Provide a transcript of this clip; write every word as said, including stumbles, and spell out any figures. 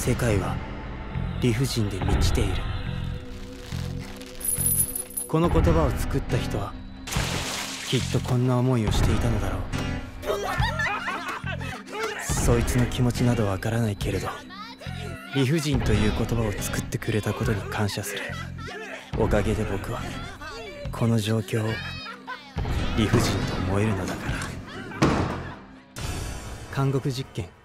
世界は理不尽で満ちている。この言葉を作った人はきっとこんな思いをしていたのだろう。そいつの気持ちなどわからないけれど、理不尽という言葉を作ってくれたことに感謝する。おかげで僕はこの状況を理不尽と思えるのだから。監獄実験